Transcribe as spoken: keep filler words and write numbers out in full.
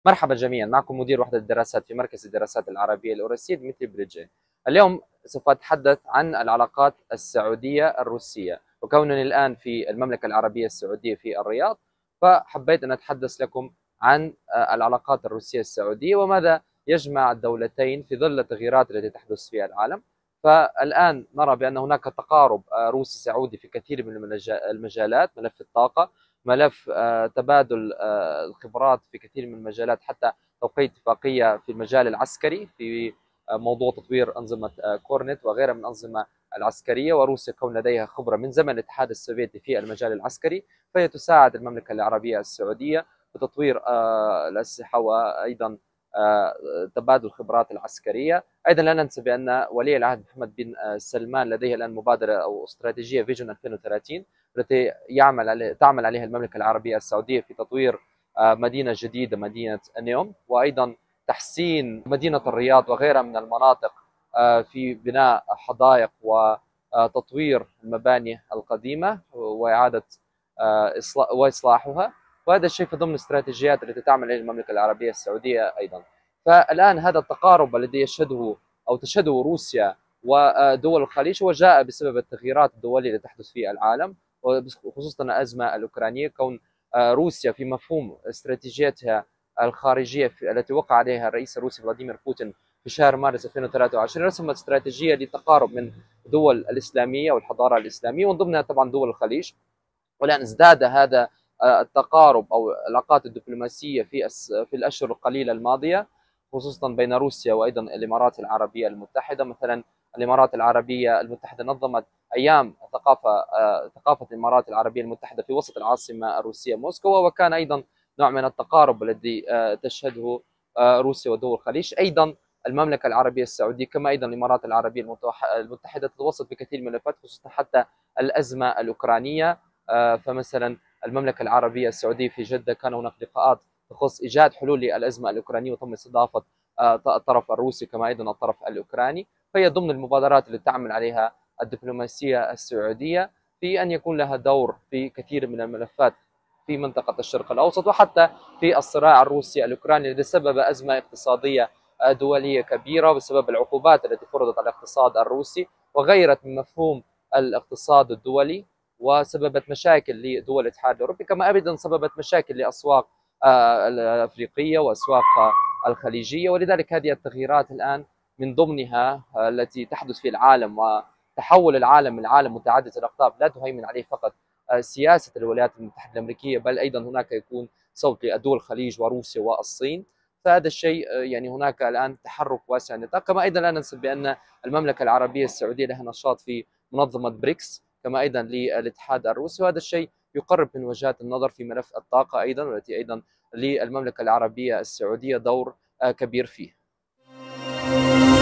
مرحبا جميعا، معكم مدير وحدة الدراسات في مركز الدراسات العربية الأوراسية دمتري بريدجي. اليوم سوف أتحدث عن العلاقات السعودية الروسية، وكونني الآن في المملكة العربية السعودية في الرياض، فحبيت أن أتحدث لكم عن العلاقات الروسية السعودية وماذا يجمع الدولتين في ظل التغييرات التي تحدث في العالم. فالآن نرى بأن هناك تقارب روسي سعودي في كثير من المجالات، ملف الطاقة، ملف تبادل الخبرات في كثير من المجالات، حتى توقيع اتفاقية في المجال العسكري في موضوع تطوير أنظمة كورنت وغيرها من الأنظمة العسكرية. وروسيا كون لديها خبرة من زمن الاتحاد السوفيتي في المجال العسكري، فهي تساعد المملكة العربية السعودية في تطوير الأسلحة وأيضا تبادل الخبرات العسكرية. أيضا لا ننسى بأن ولي العهد محمد بن سلمان لديه الآن مبادرة أو استراتيجية فيجن ألفين وثلاثين التي يعمل عليه تعمل عليها المملكة العربية السعودية في تطوير مدينة جديدة، مدينة نيوم، وأيضا تحسين مدينة الرياض وغيرها من المناطق في بناء حدائق وتطوير المباني القديمة وإعادة وإصلاحها. وهذا الشيء في ضمن الاستراتيجيات التي تعمل عليها المملكة العربية السعودية أيضا. فالآن هذا التقارب الذي يشهده أو تشهده روسيا ودول الخليج هو جاء بسبب التغييرات الدولية التي تحدث في العالم، وخصوصا الأزمة الأوكرانية. كون روسيا في مفهوم استراتيجيتها الخارجية التي وقع عليها الرئيس الروسي فلاديمير بوتين في شهر مارس ألفين وثلاثة وعشرين، رسمت استراتيجية للتقارب من دول الإسلامية والحضارة الإسلامية ومن ضمنها طبعا دول الخليج. والآن ازداد هذا التقارب أو العلاقات الدبلوماسية في في الأشهر القليلة الماضية، خصوصا بين روسيا وأيضا الإمارات العربية المتحدة. مثلا الإمارات العربية المتحدة نظمت أيام ثقافة ثقافة الإمارات العربية المتحدة في وسط العاصمة الروسية موسكو، وكان أيضا نوع من التقارب الذي تشهده روسيا ودول الخليج. أيضا المملكة العربية السعودية كما أيضا الإمارات العربية المتحدة تتوسط في كثير من الملفات، خصوصا حتى الأزمة الأوكرانية. فمثلا المملكة العربية السعودية في جدة كان هناك لقاءات تخص إيجاد حلول للأزمة الأوكرانية وتم استضافة الطرف الروسي كما أيضا الطرف الأوكراني. فهي ضمن المبادرات التي تعمل عليها الدبلوماسية السعودية في أن يكون لها دور في كثير من الملفات في منطقة الشرق الأوسط، وحتى في الصراع الروسي الأوكراني الذي سبب أزمة اقتصادية دولية كبيرة بسبب العقوبات التي فرضت على الاقتصاد الروسي وغيرت من مفهوم الاقتصاد الدولي، وسببت مشاكل لدول الاتحاد الأوروبي، كما أيضا سببت مشاكل لأسواق الأفريقية وأسواق الخليجية. ولذلك هذه التغييرات الآن من ضمنها التي تحدث في العالم وتحول العالم من عالم متعدد الأقطاب لا تهيمن عليه فقط سياسة الولايات المتحدة الأمريكية، بل أيضا هناك يكون صوت لدول الخليج وروسيا والصين. فهذا الشيء يعني هناك الآن تحرك واسع النطاق. كما أيضا لا ننسى بأن المملكة العربية السعودية لها نشاط في منظمة بريكس كما أيضا للاتحاد الروسي، وهذا الشيء يقرب من وجهات النظر في ملف الطاقة أيضا، والتي أيضا للمملكة العربية السعودية دور كبير فيه.